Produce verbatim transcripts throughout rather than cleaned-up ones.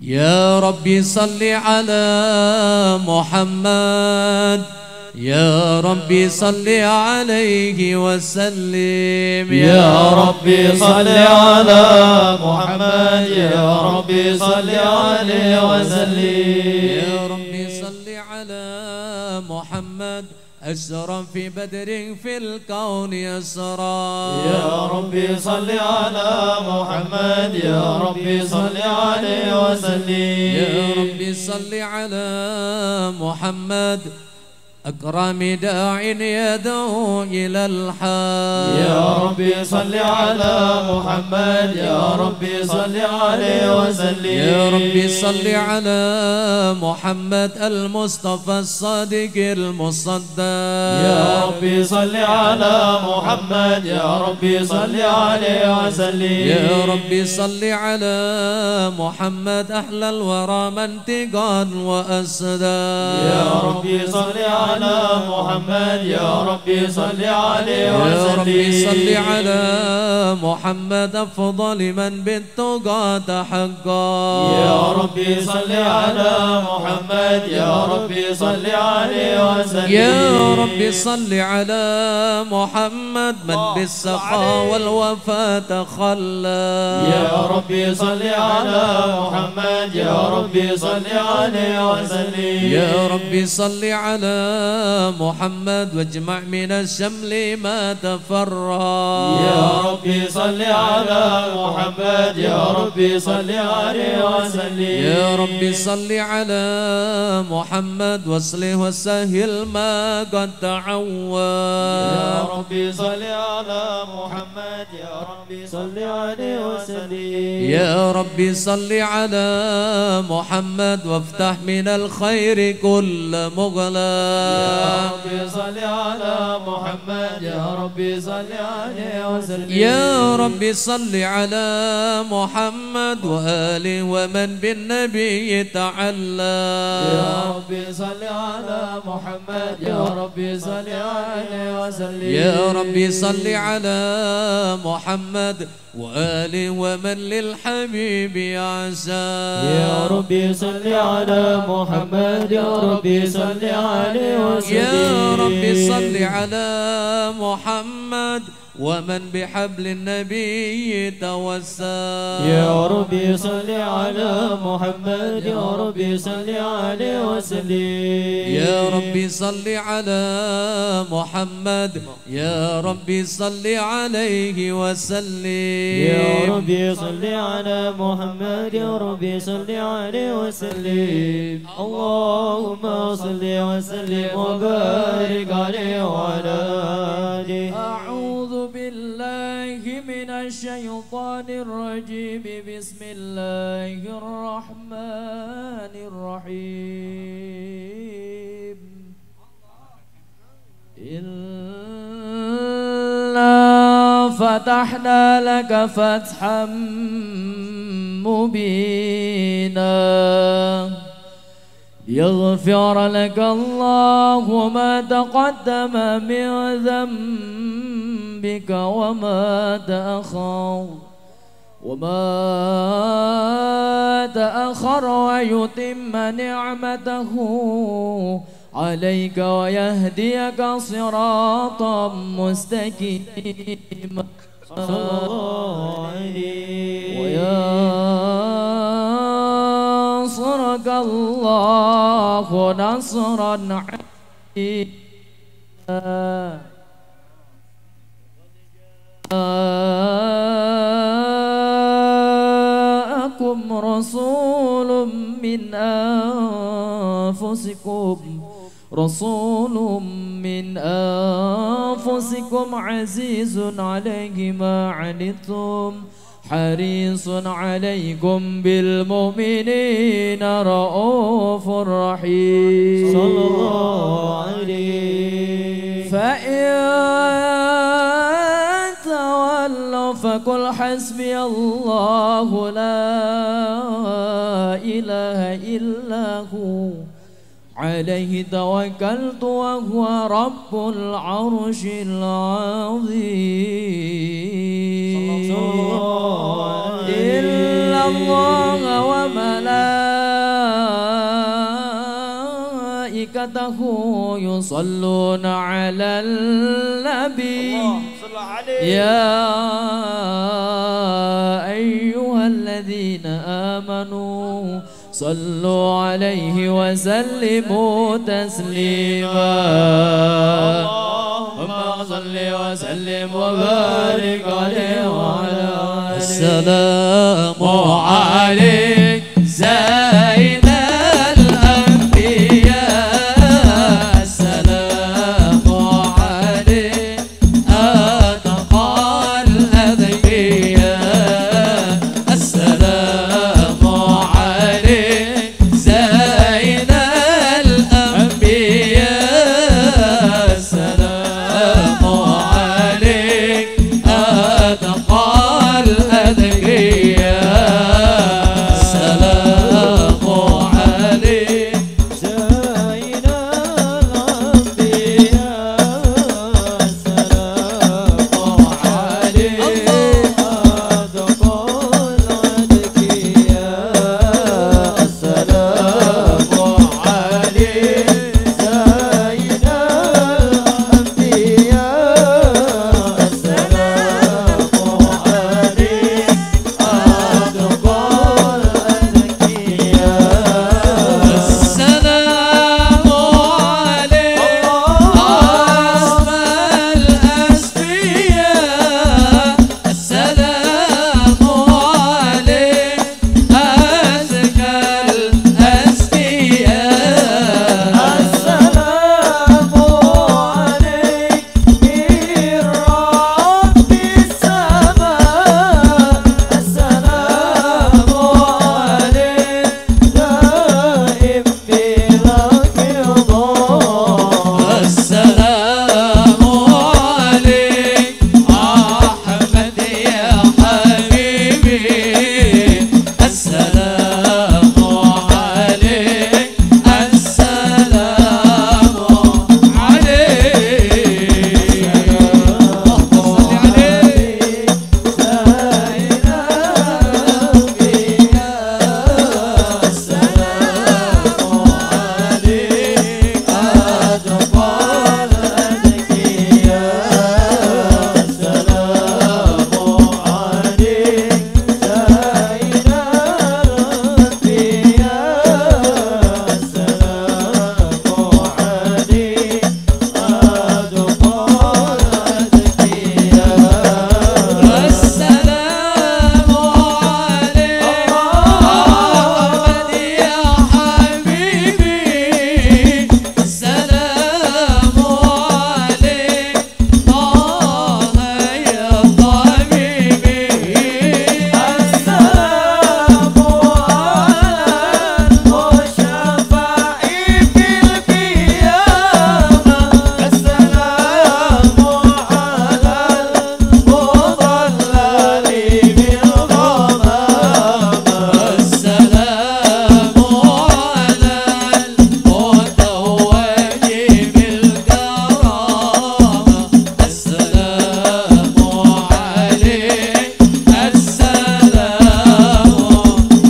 يا ربي صل على محمد يا ربي صل عليه وسلم يا ربي صل على محمد يا ربي صل عليه وسلم يا ربي صل على محمد أشرف في بدر في الكون يسرى يا ربي صل على محمد يا ربي صل عليه وسلم يا ربي صل على محمد أكرم داع يدعو إلى الحق يا ربي صل على محمد يا ربي صل عليه وسلم يا ربي صل على محمد المصطفى الصادق المصدق يا ربي صل على محمد يا ربي صل عليه وسلم يا ربي صل على محمد أحلى الورى منطقا وأسدا يا ربي صل على محمد يا ربي صل عليه وسلم يا ربي صل على محمد أفضل من بالتقى حقا يا ربي صل على محمد يا ربي صل عليه وسلم يا ربي صل على محمد من بالسخاء والوفاء تخلى يا ربي صل على محمد يا ربي صل عليه وسلم يا ربي صل على محمد واجمع من الشمل ما تفرى يا ربي صل على محمد يا ربي صل عليه وسلم يا ربي صل على محمد واصلح وسهل ما قد تعوى يا ربي صل على محمد يا ربي صل عليه وسلم يا ربي صل على محمد وافتح من الخير كل مغلق يا ربي صل على محمد يا ربي صل عليه وسلم يا ربي صل على محمد وآله ومن بالنبي تعلى يا ربي صل على محمد يا ربي صل عليه وسلم يا ربي صل على محمد وآله ومن للحبيب عسى يا ربي صل على محمد يا ربي صل عليه وسلم يا ربي صل على محمد ومن بحبل النبي توسى يا ربي صل على محمد يا ربي صل عليه وسلم يا ربي صل على محمد يا ربي صل عليه وسلم يا ربي صل على محمد يا ربي صل عليه وسلم اللهم صل وسلم وبارك عليه وعلى آله أعوذ بالله من الشيطان الرجيم بسم الله الرحمن الرحيم إنا فتحنا لك فتحا مبينا يغفر لك الله ما تقدم من ذنبك وما تأخر وما تأخر ويتم نعمته عليك ويهديك صراطا مستقيما وينصرك الله نصرا عزيزا جاءكم رسول من أنفسكم رسول من أنفسكم عزيز عليه ما عنتم حريص عليكم بالمؤمنين رؤوف رحيم صلى الله عليه فإن تولوا فقل حسبي الله لا إله إلا هو عليه توكلت وهو رب العرش العظيم إن الله وملائكته وملائكته يصلون على النبي يا أيها الذين آمنوا صلوا عليه وسلموا تسليما اللهم صل وسلم وبارك عليه وعلى آله. السلام عليك زين الأنبياء السلام عليك أتقى الأذكياء السلام عليك زين الأنبياء السلام عليك أتقى الأذكياء السلام عليك زين الأنبياء السلام عليك أتقى الأذكياء السلام عليك زين الأنبياء السلام عليك أتقى الأذكياء السلام عليك أصفى الأصفياء السلام عليك أزكى الأزكياء السلام عليك من رب السماء السلام عليك دائم بلاك رضا السلام عليك أحمد يا حبيبي السلام عليك السلام عليك اللهم صل عليك زين الأنبياء السلام عليك أتقى الأذكياء السلام عليك زين الأنبياء السلام عليك أتقى الأذكياء السلام عليك أحمد يا حبيبي السلام عليك طه يا طبيبي السلام على المشفع في القيامة السلام على المضلل بالغمامة السلام على المتوج بالكرامة السلام عليك السلام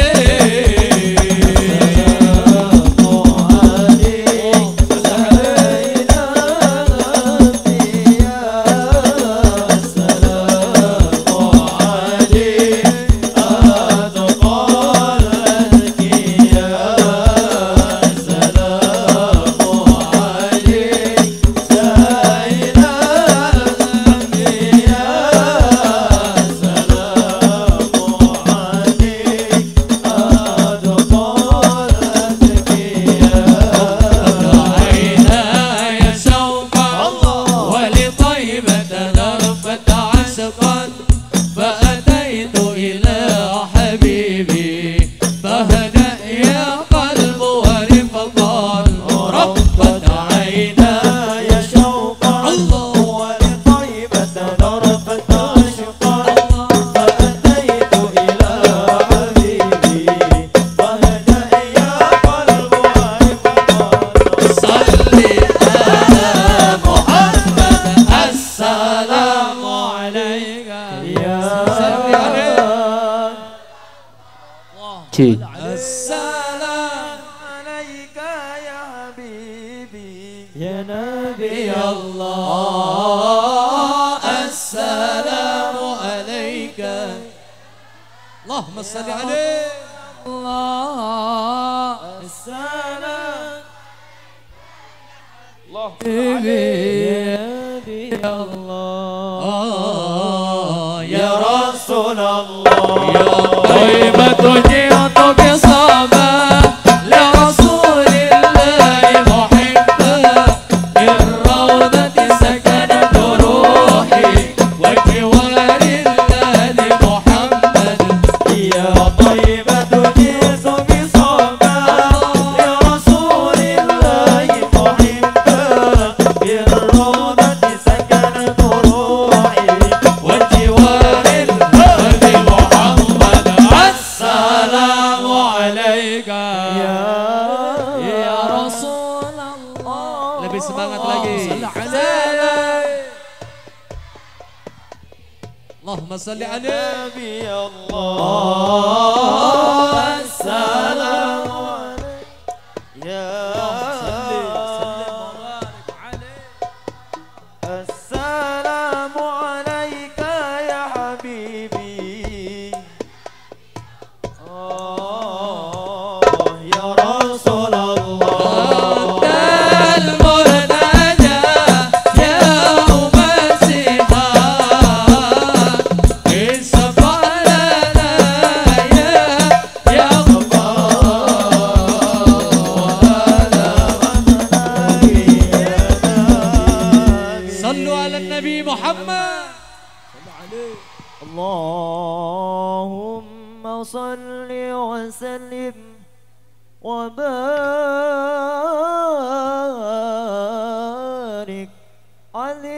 عيناي شوقا ولطيبة نرفت عشقا فأتيت إلى حبيبي فهدأ يا قلب ورفقا ربت عيناي شوقا ولطيبة نرفت عشقا فأتيت إلى حبيبي فهدأ يا قلب ورفقا صلي على محمد السلام عليك يا صلي عليه Cik. السلام عليك يا حبيبي نبي الله السلام عليك اللهم صل عليه الله السلام الله نبي الله يا رسول الله يا طيبة جئت بصبا لرسول الله محبا بالروضة سكنت روحي وجوار الله محمد يا طيبة جئت بصبا لرسول الله محبا بالروضة سكنت روحي وجوار الله محمد السلام عليك يا يا رسول الله lebih semangat lagi اللهم صل عليه نبي الله السلام عليك يا السلام عليك يا حبيبي آه يا رسول الله المنادى يوم الزحام اصفى لنا يا يا صلوا على النبي محمد اللهم صل وسلم وبارك عليه